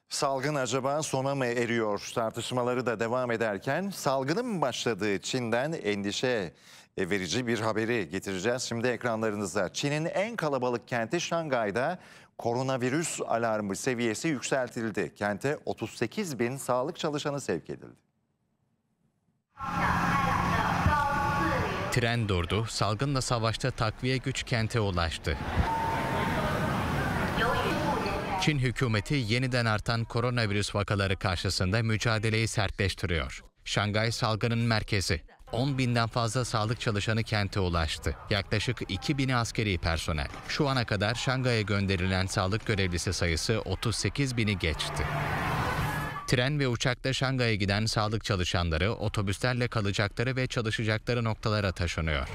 Salgın acaba sona mı eriyor tartışmaları da devam ederken salgının başladığı Çin'den endişe verici bir haberi getireceğiz şimdi ekranlarınıza. Çin'in en kalabalık kenti Şangay'da koronavirüs alarmı seviyesi yükseltildi. Kente 38 bin sağlık çalışanı sevk edildi. Tren durdu, salgınla savaşta takviye güç kente ulaştı. Çin hükümeti yeniden artan koronavirüs vakaları karşısında mücadeleyi sertleştiriyor. Şangay salgının merkezi. 10 binden fazla sağlık çalışanı kente ulaştı. Yaklaşık 2.000 askeri personel. Şu ana kadar Şangay'a gönderilen sağlık görevlisi sayısı 38 bini geçti. Tren ve uçakla Şangay'a giden sağlık çalışanları otobüslerle kalacakları ve çalışacakları noktalara taşınıyor.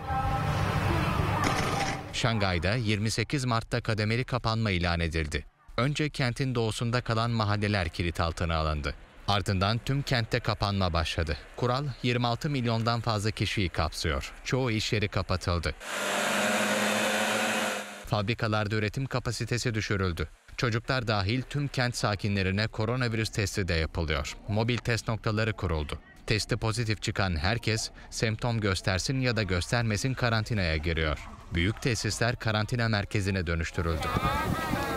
Şangay'da 28 Mart'ta kademeli kapanma ilan edildi. Önce kentin doğusunda kalan mahalleler kilit altına alındı. Ardından tüm kentte kapanma başladı. Kural 26 milyondan fazla kişiyi kapsıyor. Çoğu iş yeri kapatıldı. Fabrikalarda üretim kapasitesi düşürüldü. Çocuklar dahil tüm kent sakinlerine koronavirüs testi de yapılıyor. Mobil test noktaları kuruldu. Testi pozitif çıkan herkes semptom göstersin ya da göstermesin karantinaya giriyor. Büyük tesisler karantina merkezine dönüştürüldü.